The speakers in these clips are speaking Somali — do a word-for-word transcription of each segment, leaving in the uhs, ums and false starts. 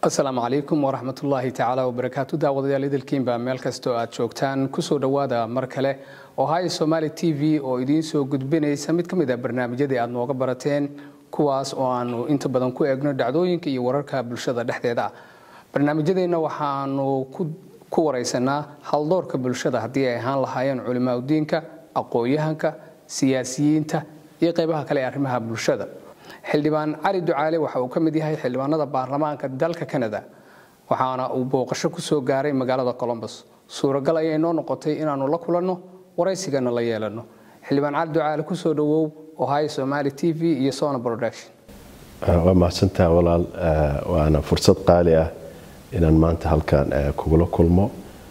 السلام عليكم ورحمة الله تعالى وبركاته. داوديال idilkiin baa meel kasto aad joogtaan ku soo dhawaada mar kale oo hay Somali T V oo idin soo gudbinaysa mid kamid ah barnaamijyada aad nooga barateen kuwaas oo aanu inta badan ku eegno dhacdooyinka iyo wararka bulshada dhexdeeda. barnaamijyadeena waxaanu ku ku wareysanaa hal doorka bulshada hadii ay ahaan lahaayeen culimada aqooyahanka siyaasiyiinta iyo qaybaha kale ee arrimaha bulshada. xildhibaan cali ducaale waxa uu ka mid yahay xildhibaanada baarlamaanka dalka Canada waxaana uu booqasho ku soo gaaray magaalada Columbus. suuragal ay noo noqotay inaanu la kulanno waraysigana la yeelano. xildhibaan cali ducaale ku soo dhawow oo hay Somali T V iyo Sona Production. waa mahadsantahay walaal waana fursad qaali ah inaan maanta halkaan kugula kulmo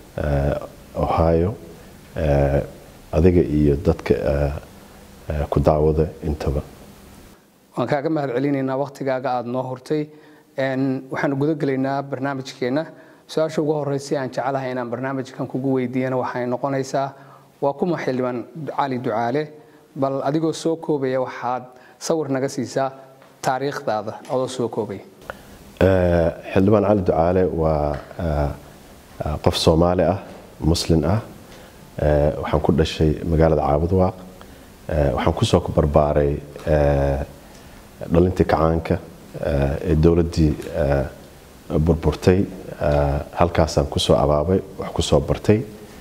Ohio adiga iyo dadka ku daawada intaba. waan kaaga mahad celinaynaa waqtigaaga aad noo hortay een waxaan guda galeynaa barnaamijkeena su'aasha ugu horeysay aan jecelahay inaan barnaamijkan kugu weydiiyana waxay noqonaysaa waa kuma xildhibaan cali ducaale bal adigoo soo koobaya waxaad sawir naga siisaa taariikhdaada oo soo koobay. ee xildhibaan cali ducaale waa qof Soomaali ah muslim ah ee waxaan ku dhashay magaalada Caabudwaaq ee waxaan ku soo barbaaray ee dhalintii kacaanka ee dawladii burburtay halkaasaan ku soo abaabay wax ku soo bartay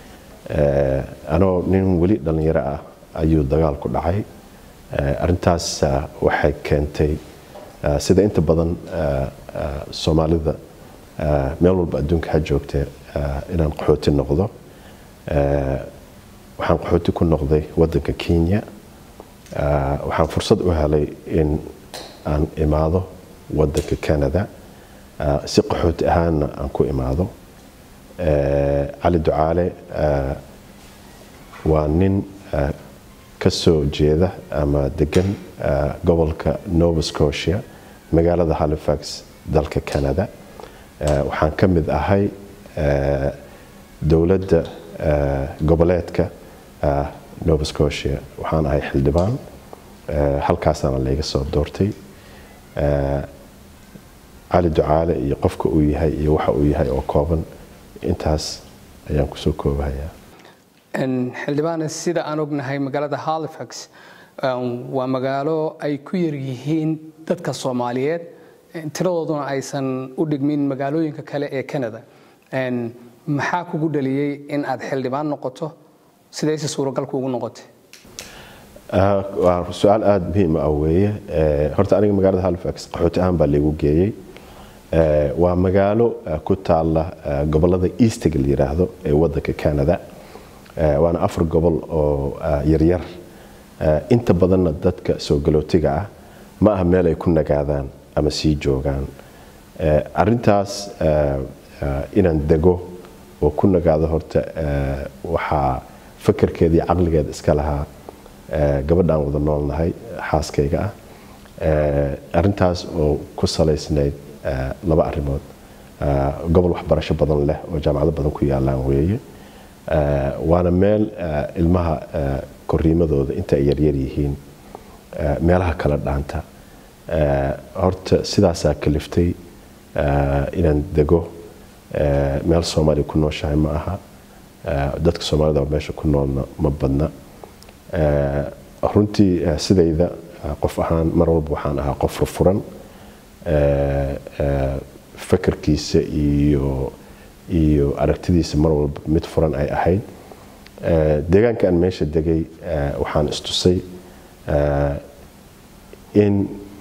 ee anoo nin wali dhalinyaro ah ayuu dagaal ku dhacay arintaas waxay keentay sida inta badan Soomaalida meel walba adduunka ha joogtay inaan qaxooti noqdo ee waxaan qaxooti ku noqday wadanka Kenya waxaan fursad u helay in aan imaado wadanka Canada si qaxooti ahaan aan ku imaado ee cali ducaale waa nin ka soo jeeda ama degan gobolka Nova Scotia magaalada Halifax dalka Canada waxaan ka mid ahay dawladda goboleedka Nova Scotia waxaan ahay xildhibaan halkaasana laga soo doortay cali ducaale iyo qofka uu yahay iyo waxa uu yahay oo kooban intaas ayaan ku soo koobayaa. in xildhibaan sida aan ognahay magaalada Halifax waa magaalo ay ku yar yihiin dadka Soomaaliyeed tiradooduna aysan u dhigmin magaalooyinka kale ee Canada. in maxaa kugu dhaliyay in aad xildhibaan noqoto sidayse suuragal kuugu noqotay? waa su'aal aad muhiim ah weeye horta aniga magaalada Halifax qaxooti ahaan baa lagu geeyay waa magaalo ku taala gobolada East la yiraahdo ee wadanka Canada waana afar gobol oo yar yar inta badan dadka soo galootiga ah ma aha meel ay ku nagaadaan ama sii joogaan arintaas inaan dego oo ku nagaado horta waxa fikirkeedii aqligeeda iska lahaa gabadhaan wada noolnahay xaaskayga ah ee arintaas oo ku saleysnayd laba arimood gobol waxbarasho badan leh oo jaamacado badan ku yaalaan weeye waana meel ilmaha koriimadooda inta ay yar yar yihiin meelaha kala dhaanta horta sidaas kaliftay inaan dego meel Soomaali ku nooshahay ma aha dadka Soomaalida meesha ku noolna ma badna runtii sidayda qof ahaan mar walba waxaan ahaa qof furan ee fikirkiisa iyo iyo aragtidiisa mar walba mid furan ay ahayd deegaanka aan meesha degay waxaan istusay in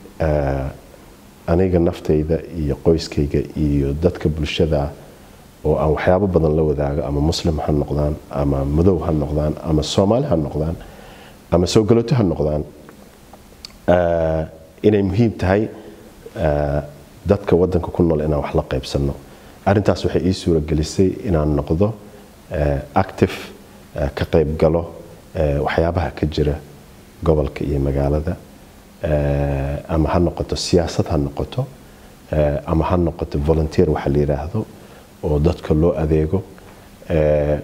aniga naftayda iyo qoyskayga iyo dadka bulshada oo aan waxyaabo badan la wadaago ama muslim ha noqdaan ama madow ha noqdaan ama Soomaali ha noqdaan ama soo galooto ha noqdaan ee inay muhiim tahay dadka wadanka ku nool inaan wax la qaybsano arintaas waxay ii suura gelisay inaan noqdo active ka qayb galo waxyaabaha ka jira gobolka iyo magaalada ama ha noqoto siyaasad ha noqoto ama ha noqoto volunteer waxa la yiraahdo oo dadka loo adeego ee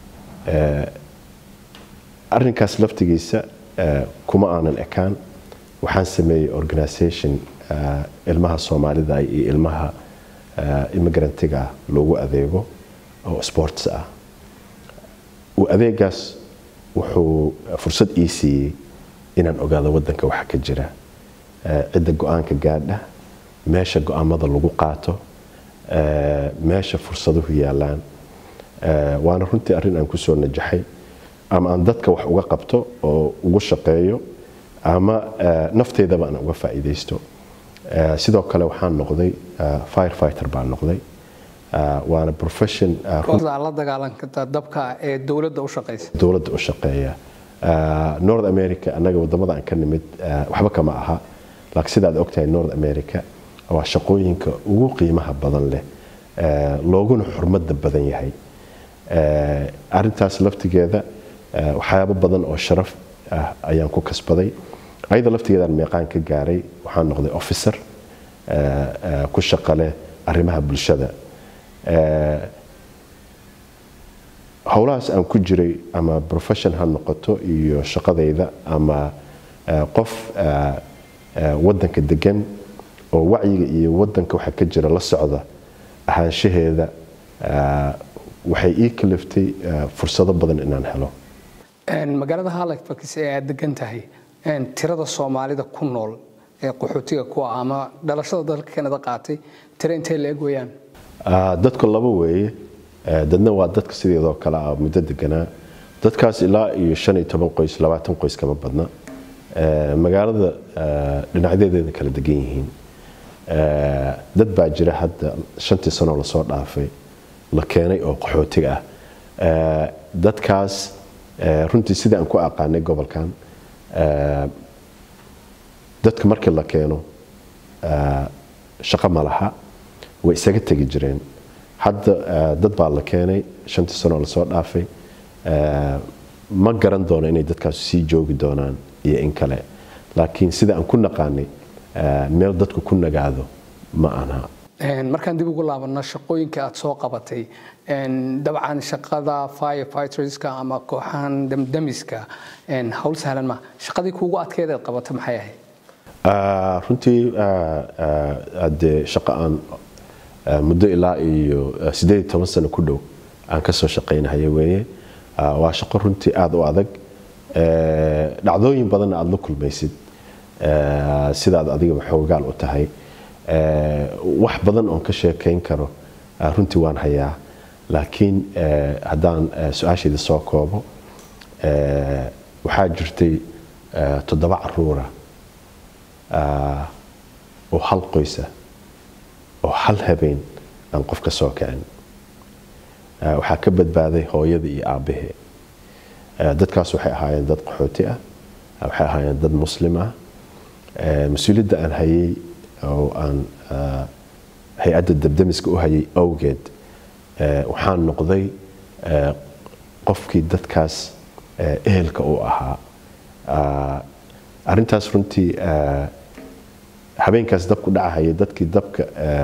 arrinkaas laftigiisa kuma aanan ekaan waxaan sameeyay organization ilmaha Soomaalida iyo ilmaha immigrantiga loogu adeego oo sports ah oo adeegaas wuxuu fursad ii siiyey inaan ogaado wadanka waxa ka jira cidda go'aanka gaadha meesha go'aamada lagu qaato meesha fursaduhu yaalaan waana runtii arrin aan ku soo najaxay ama aan dadka wax uga qabto oo ugu shaqeeyo ama nafteedaba aan uga faa'iideysto sidoo kale waxaan noqday firefighter baan noqday waana profession la dagaalanka dabka ee dawladda u shaqeysa dawladda u shaqeeya North America anaga wadamada aan ka nimid waxba kama aha laakiin sidaad ogtahay North America waa shaqooyinka ugu qiimaha badan leh looguna xurmada badan yahay arintaas laftigeeda waxyaabo badan oo sharaf ah ayaan ku kasbaday ayada laftigeeda meeqaan ka gaaray waxaan noqday officer ku shaqale arrimaha bulshada hawlahaas aan ku jiray ama profession ha noqoto iyo shaqadayda ama qof wadanka degan oo wacyiga iyo wadanka waxa ka jira la socda ahaanshaheeda waxay ii kaliftay fursado badan inaan helo magaalada Halifax ee aad degan tahay tirada Soomaalida ku nool ee qaxootiga ku ama dhalashada dalka Canada qaatay tira intee leeg weeyaan dadku laba weeye dadna waa dadka sidoo kale ah muddo deganaa dadkaas ilaa iyo shan iyo toban qoys labaatan qoys kama badna magaalada dhinacyadeeda kala degan yihiin dad baa jira hadda shantii sano la soo dhaafay la keenay oo qaxootiga ah dadkaas runtii sida aan ku aqaanay gobolkan dadka markii la keeno shaqo ma laha way isaga tagi jireen hadda dad baa la keenay shantii sano la soo dhaafay ma garan doono inay dadkaas sii joogi doonaan iyo in kale laakiin sida aan ku naqaanay meel dadku ku nagaado ma aha markaan dib ugu laabano shaqooyinka aad soo qabatay dabcan shaqada firefighterska ama kooxahan damdamiska hawl sahlan ma shaqadii kuugu adkeed aad qabatay maxay ahayd runtii ade shaqo aan muddo ilaa iyo sideed iyo toban sano ku dhow aan ka soo shaqeynahay weeye waa shaqo runtii aad u adag dhacdooyin badan aad la kulmaysid sidaad adiga xoogaal u tahay wax badan oo ka sheekeyn karo runtii waan hayaa laakiin haddaan su'aasheeda soo koobo waxaa jirtay toddoba caruura oo hal qoysa oo hal habeen aan qof ka soo kicin waxaa ka badbaaday hooyada iyo aabbahe dadkaas waxay ahaayeen dad qaxooti ah waxay ahaayeen dad muslim ah mas-uuliyadda aan hayay oo aan hay-adda dabdamiska u hayay awgeed waxaan noqday qofkii dadkaas ehelka u ahaa arrintaas runtii habeenkaas dabku dhacahaya dadkii dabka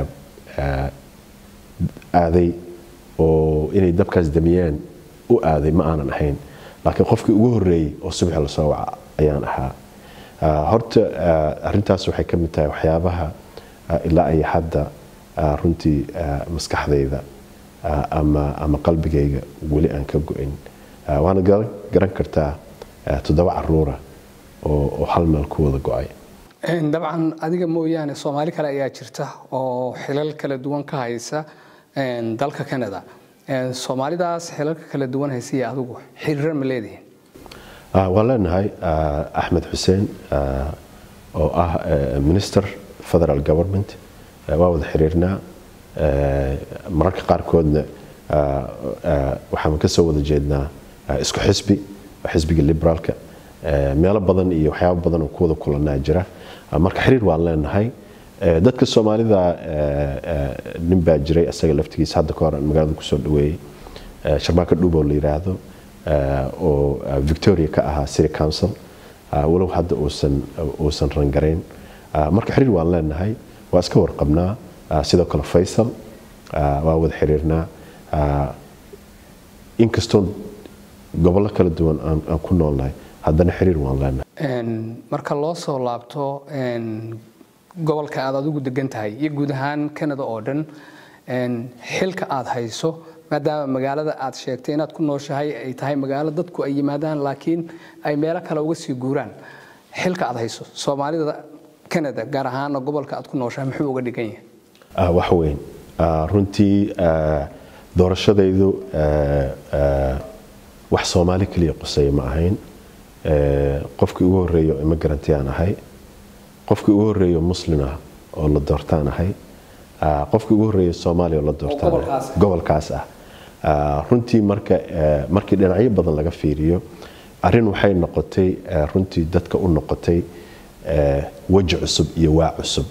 aaday oo inay dabkaas damiyaan u aaday ma aanan ahayn laakiin qofkii ugu horreeyey oo subax la soo waca ayaan ahaa horta arrintaas waxay ka mid tahay waxyaabaha ilaa ay hadda runtii maskaxdayda ama ama qalbigayga weli aan ka go'in waana garan kartaa toddoba caruura oo hal meel ku wada go'ay dabcan adiga mooyaane Soomaali kale ayaa jirta oo xilal kala duwan ka haysa dalka Canada Soomaalidaas xilalka kala duwan haysiya adigu xiriir ma leedahay waan leenahay Axmed Xuseen oo ah minister federal government waa wada xiriirnaa mararka qaarkoodna waxaan ka soo wada jeednaa isku xisbi xisbiga liberaalka meelo badan iyo waxyaabo badan oo ku wada kulanaa jira marka xiriir waan leenahay dadka Soomaalida nin baa jiray asaga laftigiisa hadda ka hor magaalada ku soo dhaweeyay Sharmaaka Dhuubo la yiraahdo oo Victoria ka ahaa City Council walow hadda uusan uusan rangareyn marka xiriir waan leenahay waa iska warqabnaa sidoo kale Faisal waa wada xiriirnaa inkastoo gobollo kala duwan aan ku noolnahay haddana xiriir waan leenahay marka loo soo laabto gobolka aad adigu degan tahay iyo guud ahaan Canada oo dhan xilka aad hayso maadaama magaalada aad sheegtay inaad ku nooshahay ay tahay magaalo dadku ay yimaadaan laakiin ay meelo kale uga sii guuraan xilka aad hayso Soomaalida Canada gaar ahaan gobolka aad ku nooshahay muxuu uga dhigan yahay wax weyn runtii doorashadaydu wax Soomaali kaliya qosay ma ahayn qofkii ugu horeeyo immigrant aan ahay qofkii ugu horeeyo muslim ah oo la doortaan ahay qofkii ugu horeeyo Soomaali oo la doortaan gobolkaas ah runtii marka markii dhinacyo badan laga fiiriyo arin waxay noqotay runtii dadka u noqotay waji cusub iyo waa cusub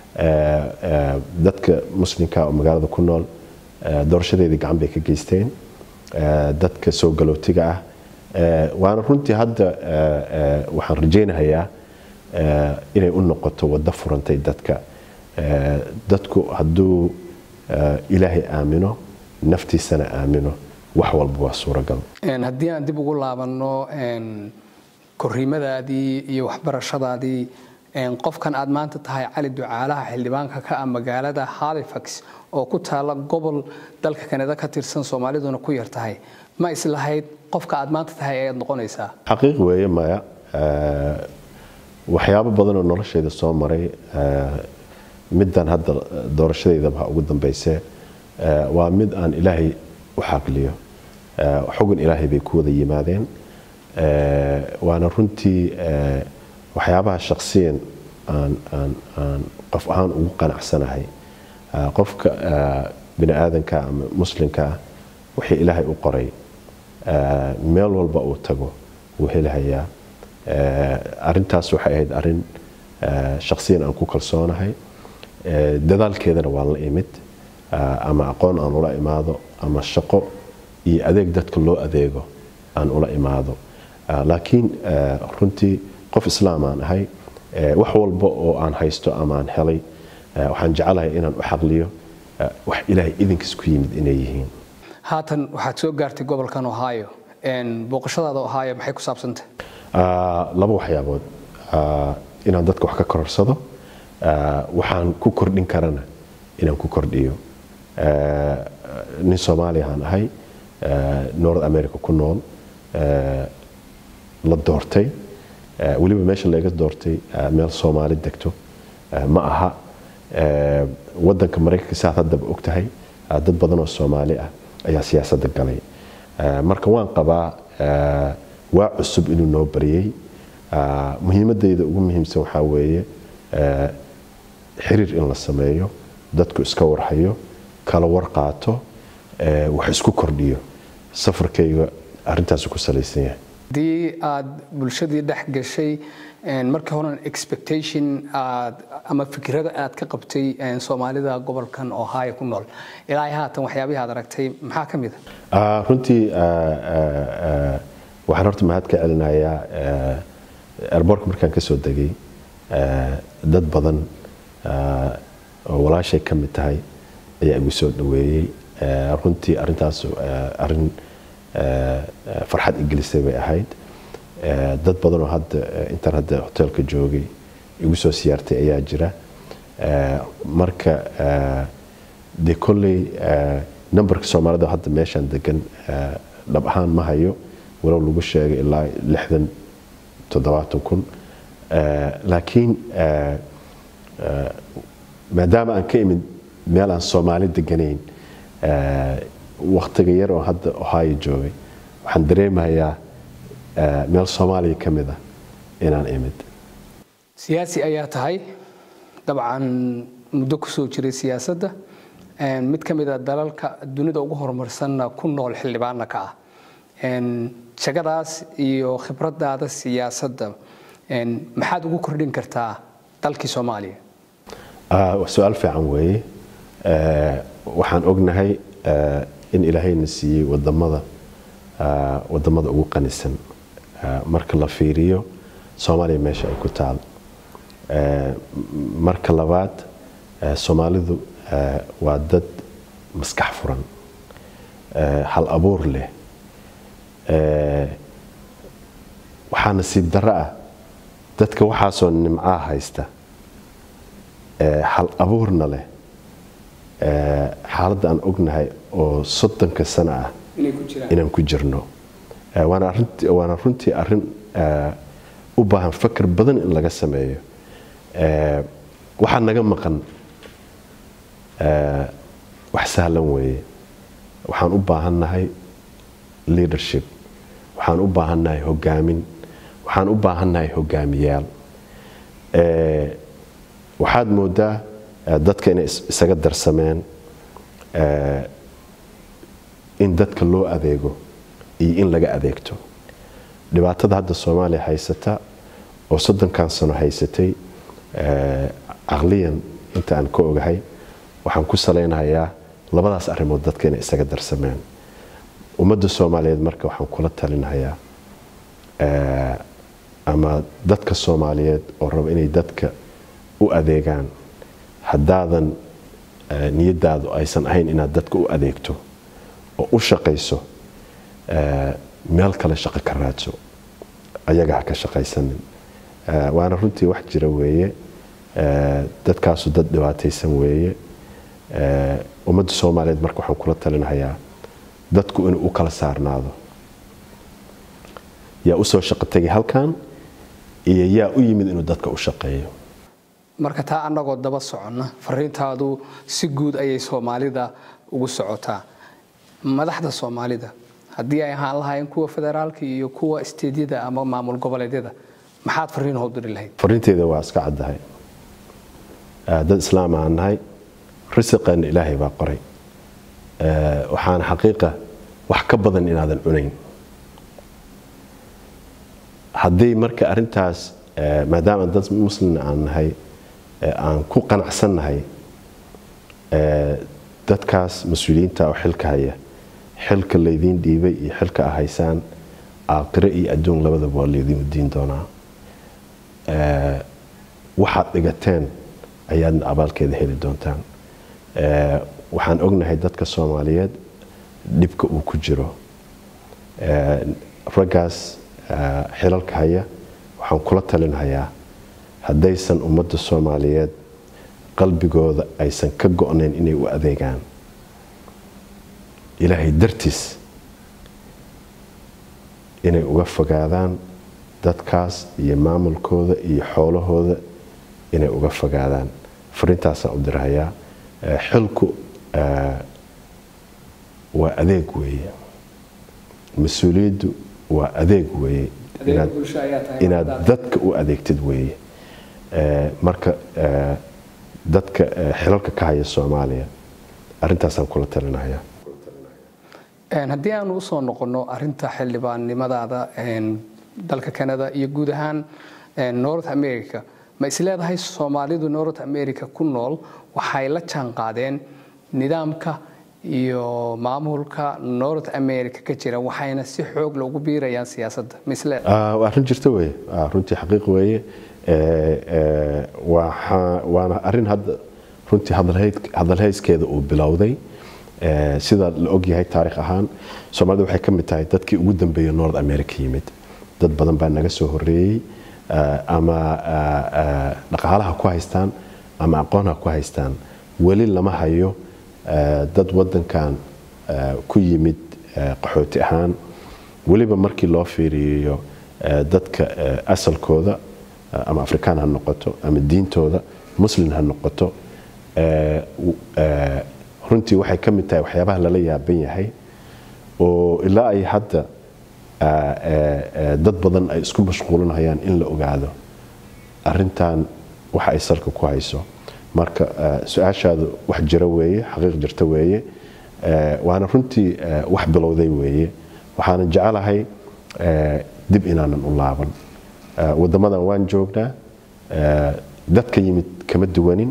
dadka muslimka oo magaalada ku nool doorashadeedii gacan bay ka geysteen dadka soo galootiga ah waana runtii hadda waxaan rajaynayaa inay u noqoto wada furantay dadka dadku hadduu ilaahay aamino naftiisana aamino wax walba waa suuragal haddii aan dib ugu laabano korriimadaadii iyo waxbarashadaadii qofkan aad maanta tahay Cali Ducaalaha xildhibaanka ka ah magaalada Halifax oo ku taala gobol dalka Canada ka tirsan Soomaaliduna ku yar tahay ma islahayd qofka aad maanta tahay ay noqonaysaa xaqiiq weeye maya waxyaabo badan oo noloshayda soo maray middan hadda doorashadeeda waxa ugu dambeysay waa mid aan ilaahay u xaqliyo xugun ilaahay bay ku wada yimaadeen waana runtii waxyaabaha shakhsiyan aan aan aan qof ahaan ugu qanacsanahay qofka bini aadanka ama muslimka wixii ilaahay u qoray meel walba uu tago wuu helayaa arintaas waxay ahayd arin shakhsiyan aan ku kalsoonahay dadaalkeedana waa la imid ama aqoon aan ula imaado ama shaqo iyo adeeg dadka loo adeego aan ula imaado laakiin runtii qof islaam aan ahay wax walba oo aan haysto ama aan helay waxaan jecelahay inaan u xaqliyo wax ilaahay idinkiis ku yimid inay yihiin haatan waxaad soo gaartay gobolkan Ohio een booqashadaada Ohio maxay ku saabsantay laba waxyaabood inaan dadka wax ka korsado waxaan ku kordhin karana inaan ku kordhiyo nin Soomaali aan ahay North America ku nool la doortay waliba meesha laga doortay meel Soomaali degto ma aha wadanka Mareykanka saad hadda ogtahay dad badan oo Soomaali ah ayaa siyaasadda galay marka waan qabaa waa cusub inuu noo bariyay muhiimadeyda ugu muhiimsan waxa weeye xiriir in la sameeyo dadku iska warhayo kala war qaato wax isku kordhiyo safarkayga arintaas ku salaysan yahay dii aad bulshadii dhex gashay markii hore expectation aad ama fikrada aad ka qabtay Soomaalida gobolkan Ohio ku nool ilaa haatan waxyaabaha aad aragtay maxaa kamid ah runtii waxaan horta mahad ka celinayaa airport markaan ka soo degay dad badan oo walaashay ka mid tahay ayaa igu soo dhaweeyay runtii arintaas arin farxad ingilisay bay ahayd dad badan oo hadda intaan hadda hotelka joogay igu soo siyaartay ayaa jira marka de kolley numberka Soomaalida hadda meeshan degan dhab ahaan ma hayo walaw lagu sheegay ilaa lixdan toddobaatan kun laakiin maadaama aan ka imid meel aan Soomaali deganayn waqtiga yar oo hadda Ohio joogay waxaan dareemayaa meel Soomaaliya kamid ah inaan imid siyaasi ayaa tahay dabcan muddo ku soo jiray siyaasadda mid kamid ah dalalka dunida ugu horumarsan ku nool xildhibaanka ka ah shaqadaas iyo khibradaada siyaasadda maxaad ugu kordhin kartaa dalkii Soomaaliya ah su'aal fiican weeye waxaan ognahay in ilaahayna siiyay wadamada wadamada ugu qanisan marka la fiiriyo Soomaaliya meesha ay ku taal marka labaad Soomaalidu waa dad maskax furan hal abuur leh waxaana si darro ah dadka waxaa soo nimca haysta hal abuurna leh xaaladda aan ognahay oo soddonka sano ah inaan ku jirno waana runtii waana runtii arrin u baahan fakar badan in laga sameeyo waxa naga maqan wax sahlan weeye waxaan u baahannahay leadership waxaan u baahannahay hogaamin waxaan u baahannahay hogaamiyaal waxaad moodaa dadka inay isaga darsameen in dadka loo adeego iyo in laga adeegto dhibaatada hadda Soomaaliya haysata oo soddonkan sano haysatay aqliyan inta aan ka ogahay waxaan ku saleynayaa labadaas arrimood dadka inay isaga darsameen ummadda Soomaaliyeed marka waxaan kula talinayaa ama dadka Soomaaliyeed oo raba inay dadka u adeegaan haddaadan niyadaadu aysan ahayn inaad dadka u adeegto oo u shaqayso meel kale shaqo ka raadso ayaga ha ka shaqaysanin waana runtii wax jira weeye dadkaasu dad dhibaataysan weeye ummadda Soomaaliyeed marka waxaan kula talinayaa dadku inuu u kala saarnaado yaa u soo shaqo tagay halkan iyo yaa u yimid inuu dadka u shaqeeyo marka taa anagoo daba soconna fariintaadu si guud ayay Soomaalida ugu socotaa madaxda Soomaalida haddii ay ahaan lahaayeen kuwa federaalka iyo kuwa isteediyada ama maamul goboleedyada maxaad fariin u diri lahayd fariinteeda waa iska caddahay dad islaam aan nahay risqan ilaahay baa qoray waxaan xaqiiqa wax ka badan inaadan cunayn haddii marka arintaas maadaama dad muslim aan nahay aan ku qanacsannahay dadkaas mas'uuliyiinta oo xilka haya xilka leedin dhiibay iyo xilka ahaysaan aakhire iyo adduun labadaba waa leedin diin doonaa ee waxaad dhigateen ayaad abaalkeeda heli doontaan ee waxaan ognahay dadka Soomaaliyeed dibka uu ku jiro ee ragaas xilalka haya waxaan kula talinayaa haddaysan ummadda Soomaaliyeed qalbigooda aysan ka go'nayn inay u adeegaan ilaahay dartiis inay uga fogaadaan dadkaas iyo maamulkooda iyo xoolahooda inay uga fogaadaan fariintaas aan u dirayaa xilku waa adeeg weeye mas'uuliyaddu waa adeeg weeye inaad dadka u adeegtid weeye marka dadka xilalka ka haya Soomaaliya arintaas aan kula talinayaa een hadii aan u soo noqono arinta xildhibaannimadaada een dalka Canada iyo guud ahaan North America ma isleedahay Soomaalidu North America ku nool waxay la jaan qaadeen nidaamka iyo maamulka North America ka jira waxayna si xoog loogu biirayaan siyaasadda misle ah waa arrin jirta weeye runtii xaqiiq weeye ee waxa waana arrin hadda runtii hadalhayskeeda uu bilowday ee sida la og yahay taariikh ahaan Soomaalidu waxay ka mid tahay dadkii ugu dambeeyay North America yimid dad badan baa naga soo horeeyay ama dhaqaalaha ku haystaan ama aqoonha ku haystaan wali lama hayo dad wadankan ku yimid qaxooti ahaan waliba markii loo fiiriyo dadka asalkooda ama Afrikaan ha noqoto ama diintooda muslim ha noqoto ee runtii waxay ka mid tahay waxyaabaha lala yaaban yahay oo ilaa ay hadda dad badan ay isku mashquulinayaan in la ogaado arintan waxa ay salka ku hayso marka su'aashaadu wax jira weeye xaqiiq jirta weeye waana runtii wax bilowday weeye waxaan jecelahay dib inaanan u laaban wadamadan waan joognaa dadka yimid kama duwanin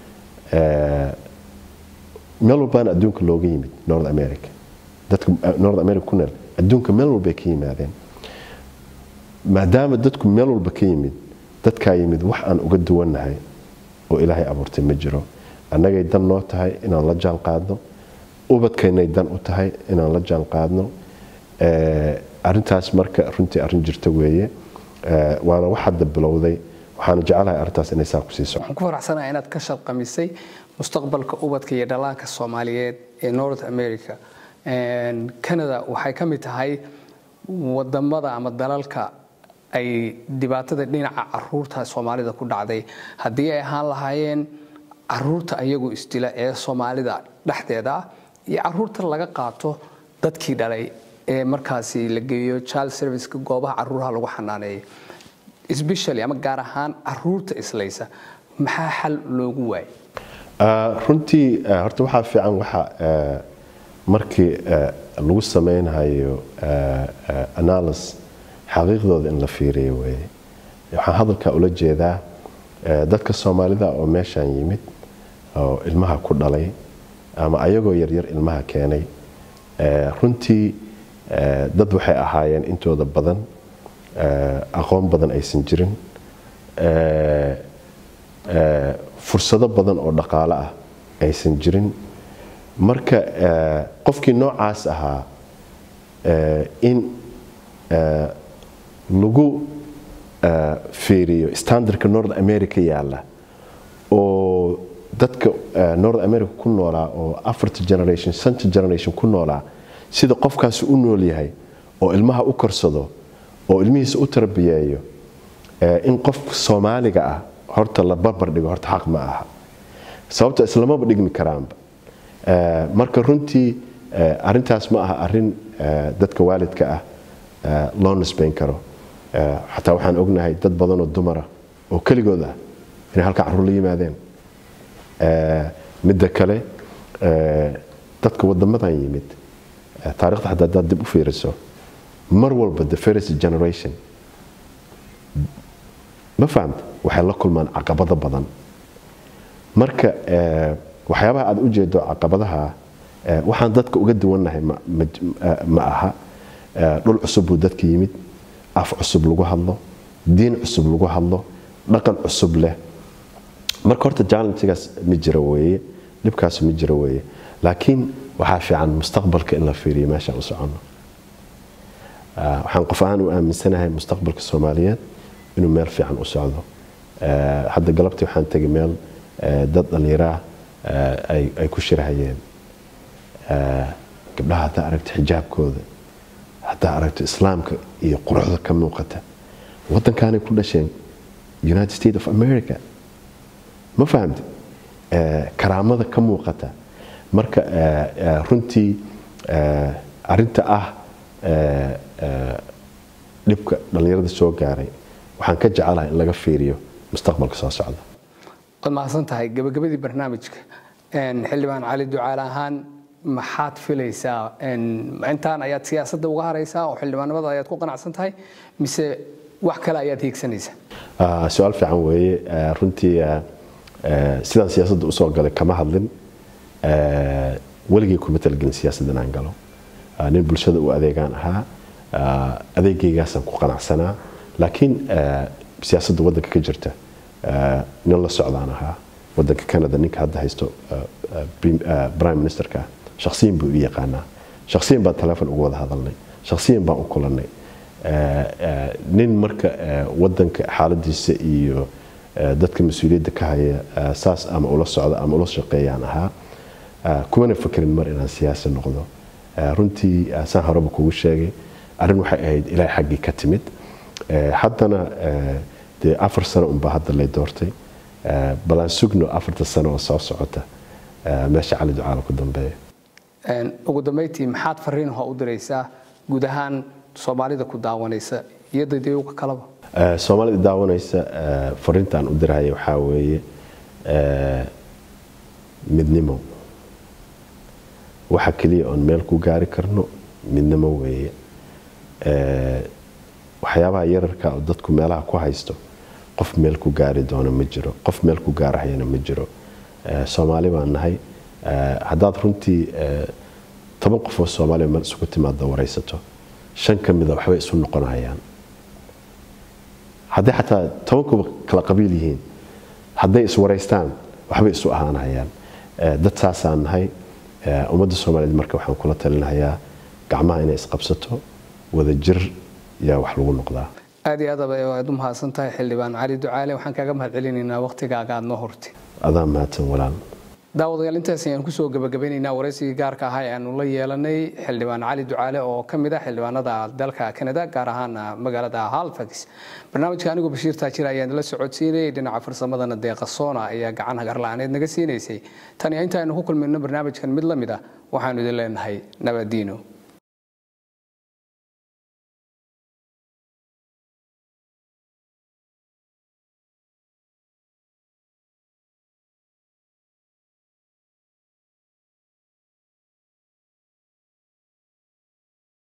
meel walbaan adduunka looga yimid North America dadka North America ku nool adduunka meel walba ka yimaadeen maadaama dadku meel walba ka yimid dadka yimid wax aan uga duwanahay oo Ilaahay abuurtay ma jiro annagay dan noo tahay inaan la jaan qaadno ubadkeennay dan u tahay inaan la jaan qaadno ee arintaas marka runtii arin jirta weeye waana wax hadda bilowday waxaan jecelahay arrintaas inay saa ku siiso. waxaan ku faraxsanahay inaad ka shaqamisay mustaqbalka ubadka iyo dhalaanka Soomaaliyeed ee North America. Canada waxay ka mid tahay wadamada ama dalalka ay dhibaatada dhinaca caruurta Soomaalida ku dhacday. haddii ay ahaan lahaayeen caruurta ayagu istila ee Soomaalida dhexdeeda iyo caruurta laga qaato dadkii dhalay ee markaasi la geeyo child service ka goobaha caruuraha lagu xanaaneeyo, especially ama gaar ahaan caruurta islaysa, maxaa xal loogu waayay? runtii horta waxaa fiican waxa markii lagu sameynayo analysis xaqiiqdooda in la fiiriyo weeye. waxaan hadalka ula jeedaa dadka Soomaalida oo meeshan yimid oo ilmaha ku dhalay ama ayagoo yar yar ilmaha keenay, runtii dad waxay ahaayeen intooda badan aqoon badan aysan jirin, fursado badan oo dhaqaale ah aysan jirin. marka qofkii noocaas ahaa in lagu fiiriyo standardka North America yaala oo dadka North America ku noolaa oo afarta generation center generation ku noolaa sida qofkaas u nool yahay oo ilmaha u korsado oo ilmihiisa u tarbiyeeyo, in qof Soomaaliga ah horta la barbar dhigo horta xaq ma aha, sababta islaamaba dhigmi karaanba. marka runtii arintaas ma aha arin dadka waalidka ah loo nisbayn karo. xataa waxaan ognahay dad badan oo dumar ah oo kaligood ah inay halka caruur la yimaadeen. midda kale dadka wadamadan yimid taariikhda hadda dad dib u fiiriso mar walba the first generation ma fahamta waxay la kulmaan caqabado badan. marka waxyaabaha aad u jeedo caqabadaha waxaan dadka uga duwanahay ma aha. dhul cusub buu dadka yimid, af cusub lagu hadlo, diin cusub lagu hadlo, dhaqan cusub leh. marka horta challenge-gaas ma jiro weeye, dhibkaas ma jiro weeye, laakiin waxaa fiican mustaqbalka in la fiiriyo meesha u socono. waxaan qof ahaan u aaminsanahay mustaqbalka Soomaaliyeed inuu meel fiican u socdo. hadda galabtii waxaan tagay meel dad dhalinyaro ay ay ku shirahayeen. gabdhaha hadda aragto xijaabkooda, hadda aragto islaamka iyo quruxda ka muuqata, wadankaanay ku dhasheen United States of America. ma fahamti karaamada ka muuqata. marka runtii arinta ah dhibka dhalinyarada soo gaaray waxaan ka jecelahay in laga fiiriyo mustaqbalka soo socda. qad mahadsan tahay. gabagabadii barnaamijka xildhibaan Cali Ducaale ahaan maxaad filaysaa? intaan ayaad siyaasadda uga haraysaa oo xildhibaanimada ayaad ku qanacsan tahay mise wax kale ayaad hiigsanaysaa? su'aal fiican weeye. runtii sidaan siyaasadda u soo galay kama hadlin, weligay kuma talgelin siyaasadda inaan galo. nin bulshada u adeegaan ahaa, adeegaygaasaan ku qanacsanaa, laakiin siyaasadda waddanka ka jirta nin la socdaan ahaa. waddanka Canada ninka hadda haysto prime ministerka shakhsiyan buu u yaqaanaa, shakhsiyan baan telefoon ugu wada hadalnay, shakhsiyan baan u kulannay. nin marka waddanka xaaladiisa iyo dadka mas'uuliyadda ka haya saas ama ula socda ama ula shaqeeyaan ahaa. kumana fakirin mar inaan siyaasi noqdo. runtii saan horeba kugu sheegay arrin waxay ahayd ilaahay xaggii ka timid. haddana dee afar sano unbaa hadda lay doortay, balaan sugno afarta sano oo soo socota meesha Cali Ducaale ku dambeeya. ugu dambeyntii maxaad fariin u diraysaa guud ahaan Soomaalida ku daawanaysa iyo dadweynaha kalaba? Soomaalida daawanaysa fariintaan u diraya waxaa weeye midnimo. waxa kaliya oon meel ku gaari karno midnimo weeye. waxyaabaha yararka oo dadku meelaha ku haysto qof meel ku gaari doono ma jiro, qof meel ku gaarahayna ma jiro. Soomaali baan nahay. haddaad runtii toban qof oo Soomaali meel isugu timaado waraysato, shan ka mid ah waxbay isu noqonayaan. haddii xataa tobankuba kala qabiil yihiin, hadday is waraystaan waxbay isu ahaanayaan. dad saasaan nahay. ummadda Soomaaliyeed marka waxaan kula talinayaa gacmaha inay isqabsato, wada jir yaa wax lagu noqdaa. aad iyo aad aad u mahadsantahay xildhibaan Cali Ducaale waxaan kaaga mahadcelinaynaa waqtigaaga aad noo hortay adaa mahadsan walaal daawadayaal intaas ayaan ku soo gabagabaynaynaa waraysiga gaarka ah ee aanu la yeelanay xildhibaan Cali Ducaale oo ka mid ah xildhibaanada dalka Canada gaar ahaan magaalada Halifax barnaamijka anigu Bashiir Taajir ayaan la socodsiinay dhinaca farsamadana deeqa soona ayaa gacan hagar la'aaneed naga siinaysay tan iyo inta aynu ku kulmayno barnaamijkan mid la mid ah waxaanu idin leenahay nabadiino